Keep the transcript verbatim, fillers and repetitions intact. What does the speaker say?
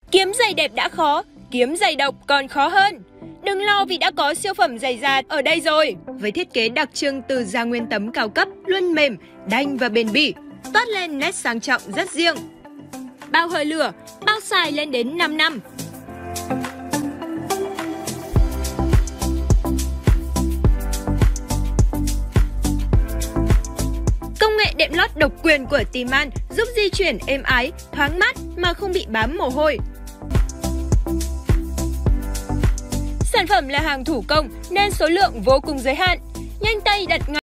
Kiếm giày đẹp đã khó, kiếm giày độc còn khó hơn. Đừng lo vì đã có siêu phẩm giày da ở đây rồi. Với thiết kế đặc trưng từ da nguyên tấm cao cấp, luôn mềm, đanh và bền bỉ, toát lên nét sang trọng rất riêng. Bao hơi lửa, bao xài lên đến năm năm. Công nghệ đệm lót độc quyền của Timan giúp di chuyển êm ái, thoáng mát mà không bị bám mồ hôi. Sản phẩm là hàng thủ công nên số lượng vô cùng giới hạn. Nhanh tay đặt ngay.